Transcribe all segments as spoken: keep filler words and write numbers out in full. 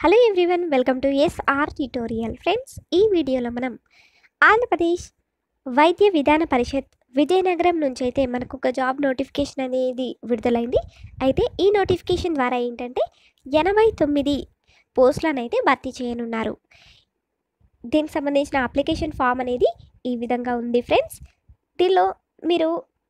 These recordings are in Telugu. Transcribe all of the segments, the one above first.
Hello everyone, welcome to SR tutorial. Friends, ఈ వీడియోలో మనం ఆంధ్రప్రదేశ్ వైద్య విధాన పరిషత్ విజయనగరం నుంచి అయితే మనకు ఒక జాబ్ నోటిఫికేషన్ అనేది విడుదలైంది. అయితే ఈ నోటిఫికేషన్ ద్వారా ఏంటంటే ఎనభై తొమ్మిది పోస్టులను అయితే భర్తీ చేయనున్నారు. దీనికి సంబంధించిన అప్లికేషన్ ఫామ్ అనేది ఈ విధంగా ఉంది. ఫ్రెండ్స్, దీనిలో మీరు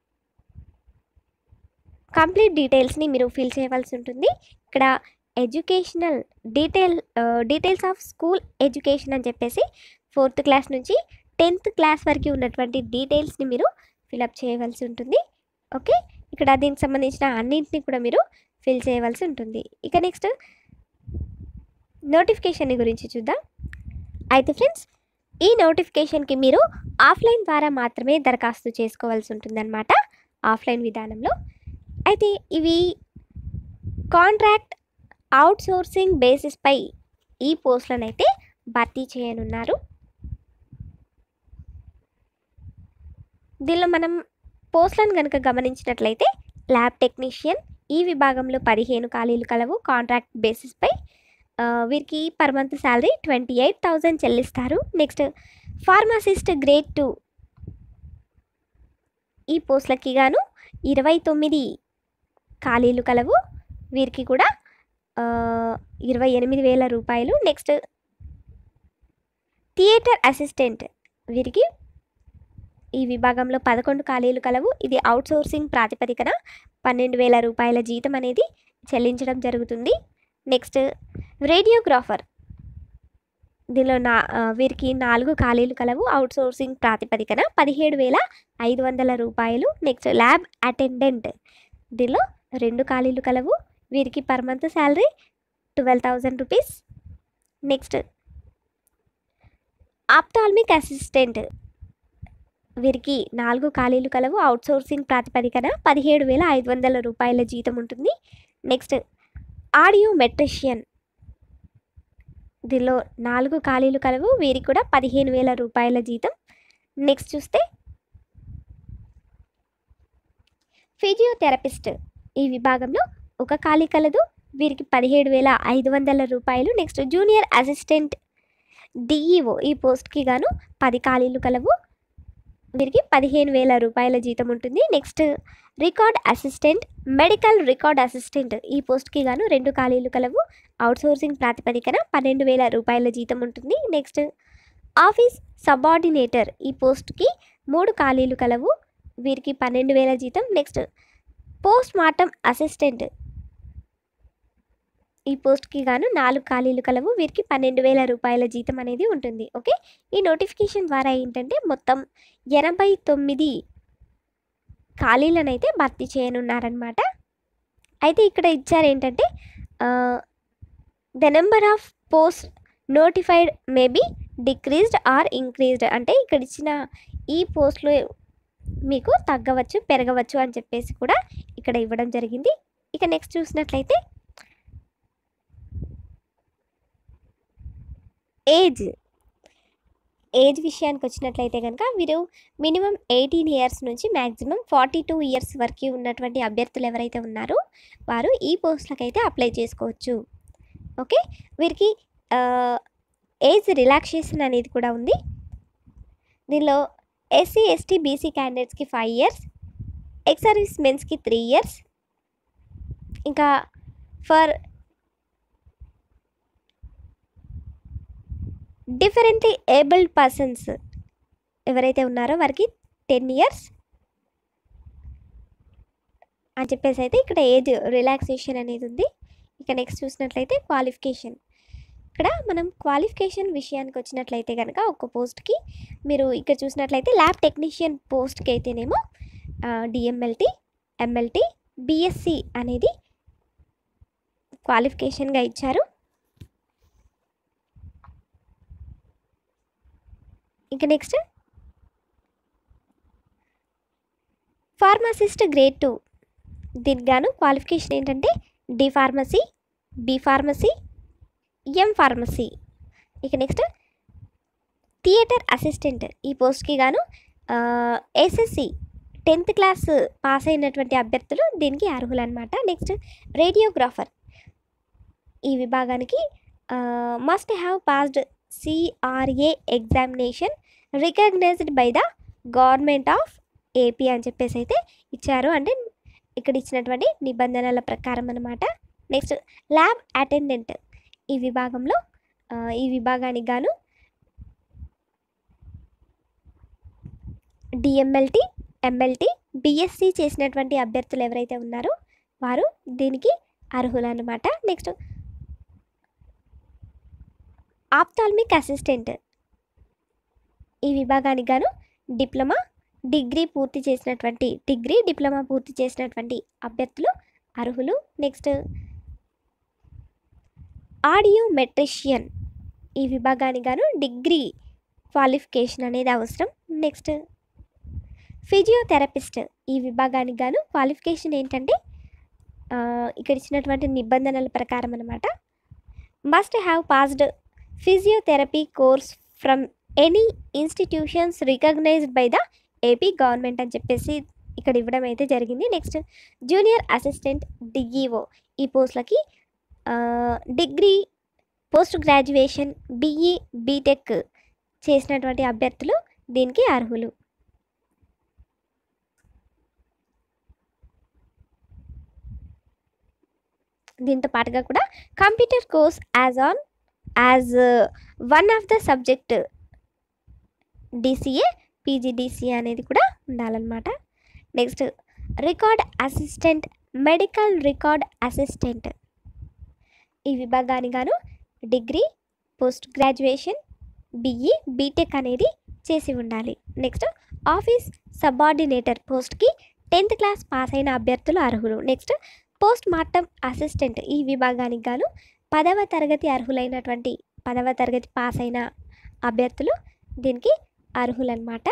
కంప్లీట్ డీటెయిల్స్ని మీరు ఫిల్ చేయవలసి ఉంటుంది. ఇక్కడ educational detail details of school education అని చెప్పేసి ఫోర్త్ క్లాస్ నుంచి టెన్త్ క్లాస్ వరకు ఉన్నటువంటి డీటెయిల్స్ని మీరు ఫిలప్ చేయవలసి ఉంటుంది. ఓకే, ఇక్కడ దీనికి సంబంధించిన అన్నింటినీ కూడా మీరు ఫిల్ చేయవలసి ఉంటుంది. ఇక నెక్స్ట్ నోటిఫికేషన్ గురించి చూద్దాం. అయితే ఫ్రెండ్స్, ఈ నోటిఫికేషన్కి మీరు ఆఫ్లైన్ ద్వారా మాత్రమే దరఖాస్తు చేసుకోవాల్సి ఉంటుందన్నమాట, ఆఫ్లైన్ విధానంలో. అయితే ఇవి కాంట్రాక్ట్ అవుట్సోర్సింగ్ బేసిస్పై ఈ పోస్టులను అయితే భర్తీ చేయనున్నారు. దీనిలో మనం పోస్టులను కనుక గమనించినట్లయితే ల్యాబ్ టెక్నీషియన్ ఈ విభాగంలో పదిహేను ఖాళీలు కలవు. కాంట్రాక్ట్ బేసిస్పై వీరికి per month salary twenty eight thousand చెల్లిస్తారు. నెక్స్ట్ ఫార్మసిస్ట్ గ్రేడ్ టూ ఈ పోస్టులకి గాను ఇరవై తొమ్మిది ఖాళీలు కలవు. వీరికి కూడా ఇరవై ఎనిమిది వేల రూపాయలు. నెక్స్ట్ థియేటర్ అసిస్టెంట్ వీరికి ఈ విభాగంలో పదకొండు ఖాళీలు కలవు. ఇది అవుట్సోర్సింగ్ ప్రాతిపదికన పన్నెండు వేల రూపాయల జీతం అనేది చెల్లించడం జరుగుతుంది. నెక్స్ట్ రేడియోగ్రాఫర్ దీనిలో నా వీరికి నాలుగు ఖాళీలు కలవు. అవుట్సోర్సింగ్ ప్రాతిపదికన పదిహేడు వేల ఐదు వందల రూపాయలు. నెక్స్ట్ ల్యాబ్ అటెండెంట్ దీనిలో రెండు ఖాళీలు కలవు. వీరికి per month salary twelve thousand rupees. Next ophthalmic assistant వీరికి నాలుగు ఖాళీలు కలవు. అవుట్సోర్సింగ్ ప్రాతిపదికన పదిహేడు వేల ఐదు వందల రూపాయల జీతం ఉంటుంది. నెక్స్ట్ ఆడియోమెట్రిషియన్ దీనిలో నాలుగు ఖాళీలు కలవు. వీరికి కూడా పదిహేను వేల రూపాయల జీతం. నెక్స్ట్ చూస్తే ఫిజియోథెరపిస్ట్ ఈ విభాగంలో ఒక ఖాళీ కలదు. వీరికి పదిహేడు వేల ఐదు వందల రూపాయలు. నెక్స్ట్ జూనియర్ అసిస్టెంట్ డిఈఓ ఈ పోస్ట్కి గాను పది ఖాళీలు కలవు. వీరికి పదిహేను వేల రూపాయల జీతం ఉంటుంది. Next record assistant medical record assistant ఈ పోస్ట్కి గాను రెండు ఖాళీలు కలవు. అవుట్సోర్సింగ్ ప్రాతిపదికన పన్నెండు వేల రూపాయల జీతం ఉంటుంది. నెక్స్ట్ ఆఫీస్ సబార్డినేటర్ ఈ పోస్ట్కి మూడు ఖాళీలు కలవు. వీరికి పన్నెండు వేల జీతం. నెక్స్ట్ పోస్ట్ మార్టం అసిస్టెంట్ ఈ పోస్ట్కి గాను నాలుగు ఖాళీలు కలవు. వీరికి పన్నెండు వేల రూపాయల జీతం అనేది ఉంటుంది. ఓకే, ఈ నోటిఫికేషన్ ద్వారా ఏంటంటే మొత్తం ఎనభై తొమ్మిది ఖాళీలను అయితే భర్తీ చేయనున్నారనమాట. అయితే ఇక్కడ ఇచ్చారు ఏంటంటే the number of post notified may be decreased or increased, అంటే ఇక్కడ ఇచ్చిన ఈ పోస్టులు మీకు తగ్గవచ్చు పెరగవచ్చు అని చెప్పేసి కూడా ఇక్కడ ఇవ్వడం జరిగింది. ఇక నెక్స్ట్ చూసినట్లయితే ఏజ్ ఏజ్ విషయానికి వచ్చినట్లయితే కనుక వీరు మినిమం ఎయిటీన్ ఇయర్స్ నుంచి మ్యాక్సిమం ఫార్టీ టూ ఇయర్స్ వరకు ఉన్నటువంటి అభ్యర్థులు ఎవరైతే ఉన్నారో వారు ఈ పోస్టులకు అయితే అప్లై చేసుకోవచ్చు. ఓకే, వీరికి ఏజ్ రిలాక్సేషన్ అనేది కూడా ఉంది. దీనిలో ఎస్సీ ఎస్టీ బీసీ క్యాండిడేట్స్కి ఫైవ్ ఇయర్స్, ఎక్స్ సర్వీస్ మెన్స్కి త్రీ ఇయర్స్, ఇంకా ఫర్ డిఫరెంట్లీ ఏబుల్డ్ పర్సన్స్ ఎవరైతే ఉన్నారో వారికి టెన్ ఇయర్స్ అని చెప్పేసి అయితే ఇక్కడ ఏజ్ రిలాక్సేషన్ అనేది ఉంది. ఇక నెక్స్ట్ చూసినట్లయితే క్వాలిఫికేషన్. ఇక్కడ మనం క్వాలిఫికేషన్ విషయానికి వచ్చినట్లయితే కనుక ఒక పోస్ట్కి మీరు ఇక్కడ చూసినట్లయితే ల్యాబ్ టెక్నీషియన్ పోస్ట్కి అయితేనేమో డిఎంఎల్టీ ఎంఎల్టీ బిఎస్సి అనేది క్వాలిఫికేషన్గా ఇచ్చారు. ఇంకా నెక్స్ట్ ఫార్మసిస్ట్ గ్రేడ్ టూ దీనికి గాను క్వాలిఫికేషన్ ఏంటంటే D pharmacy, B pharmacy, M pharmacy. ఇక నెక్స్ట్ థియేటర్ అసిస్టెంట్ ఈ పోస్ట్కి గాను ఎస్ఎస్సి టెన్త్ క్లాస్ పాస్ అయినటువంటి అభ్యర్థులు దీనికి అర్హులు అనమాట. నెక్స్ట్ రేడియోగ్రాఫర్ ఈ విభాగానికి must have passed CRA examination recognised by the government of AP అని చెప్పేసి అయితే ఇచ్చారు. అంటే ఇక్కడ ఇచ్చినటువంటి నిబంధనల ప్రకారం అనమాట. నెక్స్ట్ ల్యాబ్ అటెండెంట్ ఈ విభాగంలో ఈ విభాగానికి గాను డిఎంఎల్టీ, ఎంఎల్టీ, బిఎస్సి చేసినటువంటి అభ్యర్థులు ఎవరైతే ఉన్నారో వారు దీనికి అర్హులు అనమాట. నెక్స్ట్ ఆప్థాల్మిక్ అసిస్టెంట్ ఈ విభాగానికి గాను డిప్లొమా, డిగ్రీ పూర్తి చేసినటువంటి డిగ్రీ డిప్లొమా పూర్తి చేసినటువంటి అభ్యర్థులు అర్హులు. నెక్స్ట్ ఆడియోమెట్రిషియన్ ఈ విభాగానికి గాను డిగ్రీ క్వాలిఫికేషన్ అనేది అవసరం. నెక్స్ట్ ఫిజియోథెరపిస్ట్ ఈ విభాగానికి గాను క్వాలిఫికేషన్ ఏంటంటే ఇక్కడ ఇచ్చినటువంటి నిబంధనల ప్రకారం అనమాట. Must have passed physiotherapy course from any institutions recognised by the AP government అని చెప్పేసి ఇక్కడ ఇవ్వడం అయితే జరిగింది. నెక్స్ట్ జూనియర్ అసిస్టెంట్ డిఈఓ ఈ పోస్టులకి degree, post graduation, BE, BTech చేసినటువంటి అభ్యర్థులు దీనికి అర్హులు. దీంతో పాటుగా కూడా computer course as on as one of the subject DCA, PGDCA అనేది కూడా ఉండాలన్నమాట. Next record assistant, medical record assistant ఈ విభాగానికి గాను degree, post graduation, BE, BTech అనేది చేసి ఉండాలి. నెక్స్ట్ ఆఫీస్ సబార్డినేటర్ పోస్ట్కి టెన్త్ క్లాస్ పాస్ అయిన అభ్యర్థులు అర్హులు. నెక్స్ట్ పోస్ట్ మార్టం అసిస్టెంట్ ఈ విభాగానికి గాను పదవ తరగతి అర్హులైనటువంటి పదవ తరగతి పాస్ అయిన అభ్యర్థులు దీనికి అర్హులన్నమాట.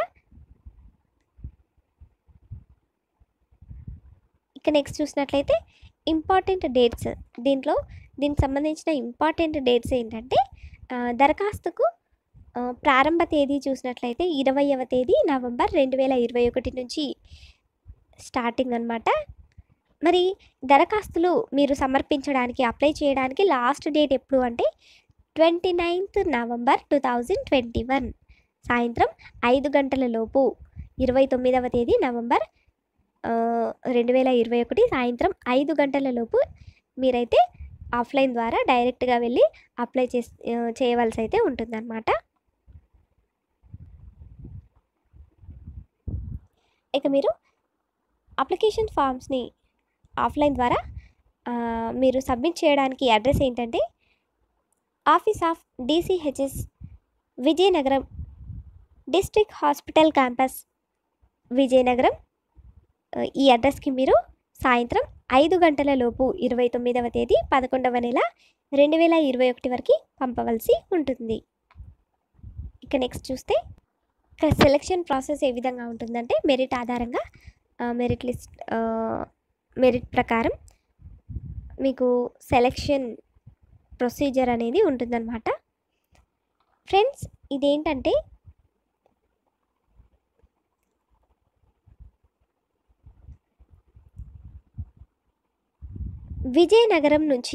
ఇక నెక్స్ట్ చూసినట్లయితే ఇంపార్టెంట్ డేట్స్, దీంట్లో దీనికి సంబంధించిన ఇంపార్టెంట్ డేట్స్ ఏంటంటే దరఖాస్తుకు ప్రారంభ తేదీ చూసినట్లయితే ఇరవైవ తేదీ నవంబర్ రెండు వేల ఇరవై ఒకటి నుంచి స్టార్టింగ్ అనమాట. మరి దరఖాస్తులు మీరు సమర్పించడానికి అప్లై చేయడానికి లాస్ట్ డేట్ ఎప్పుడు అంటే twenty ninth November two thousand twenty one సాయంత్రం ఐదు గంటల లోపు ఇరవై తొమ్మిదవ తేదీ నవంబర్ రెండు వేల ఇరవై ఒకటి సాయంత్రం ఐదు గంటల లోపు మీరైతే ఆఫ్లైన్ ద్వారా డైరెక్ట్గా వెళ్ళి అప్లై చే చేయవలసి అయితే ఉంటుందన్నమాట. ఇక మీరు అప్లికేషన్ ఫామ్స్ని ఆఫ్లైన్ ద్వారా మీరు సబ్మిట్ చేయడానికి అడ్రస్ ఏంటంటే office of DCHS Vizianagaram, district hospital campus Vizianagaram. ఈ అడ్రస్కి మీరు సాయంత్రం ఐదు గంటల లోపు ఇరవై తొమ్మిదవ తేదీ పదకొండవ నెల రెండు వేల ఇరవై ఒకటి వరకు పంపవలసి ఉంటుంది. ఇక నెక్స్ట్ చూస్తే ఇక్కడ సెలెక్షన్ ప్రాసెస్ ఏ విధంగా ఉంటుందంటే మెరిట్ ఆధారంగా మెరిట్ లిస్ట్ మెరిట్ ప్రకారం మీకు సెలెక్షన్ ప్రొసీజర్ అనేది ఉంటుందన్నమాట. ఫ్రెండ్స్ ఇదేంటంటే విజయనగరం నుంచి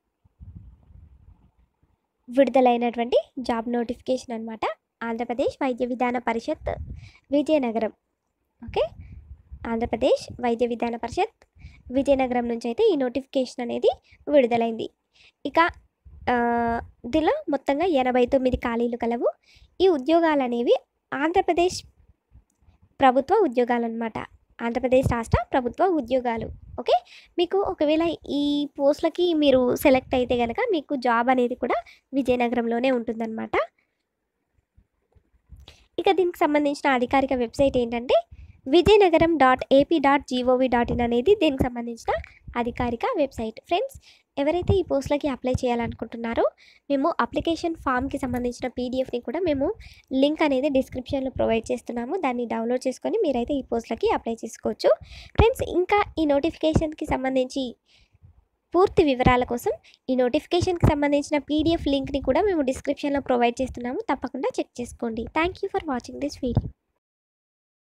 విడుదలైనటువంటి జాబ్ నోటిఫికేషన్ అనమాట. ఆంధ్రప్రదేశ్ వైద్య విధాన పరిషత్ విజయనగరం. ఓకే, ఆంధ్రప్రదేశ్ వైద్య విధాన పరిషత్ విజయనగరం నుంచి అయితే ఈ నోటిఫికేషన్ అనేది విడుదలైంది. ఇక దీనిలో మొత్తంగా ఎనభై తొమ్మిది ఖాళీలు కలవు. ఈ ఉద్యోగాలు అనేవి ఆంధ్రప్రదేశ్ ప్రభుత్వ ఉద్యోగాలు అనమాట. ఆంధ్రప్రదేశ్ రాష్ట్ర ప్రభుత్వ ఉద్యోగాలు. ఓకే, మీకు ఒకవేళ ఈ పోస్టులకి మీరు సెలెక్ట్ అయితే కనుక మీకు జాబ్ అనేది కూడా విజయనగరంలోనే ఉంటుందన్నమాట. ఇక దీనికి సంబంధించిన అధికారిక వెబ్సైట్ ఏంటంటే Vizianagaram dot AP dot GOV dot in అనేది దీనికి సంబంధించిన అధికారిక వెబ్సైట్. ఫ్రెండ్స్ ఎవరైతే ఈ పోస్టులకి అప్లై చేయాలనుకుంటున్నారో మేము అప్లికేషన్ ఫామ్కి సంబంధించిన పీడిఎఫ్ని కూడా మేము లింక్ అనేది డిస్క్రిప్షన్లో ప్రొవైడ్ చేస్తున్నాము. దాన్ని డౌన్లోడ్ చేసుకొని మీరైతే ఈ పోస్టులకి అప్లై చేసుకోవచ్చు. ఫ్రెండ్స్ ఇంకా ఈ నోటిఫికేషన్కి సంబంధించి పూర్తి వివరాల కోసం ఈ నోటిఫికేషన్కి సంబంధించిన పీడిఎఫ్ లింక్ని కూడా మేము డిస్క్రిప్షన్లో ప్రొవైడ్ చేస్తున్నాము. తప్పకుండా చెక్ చేసుకోండి. Thank you for watching this video.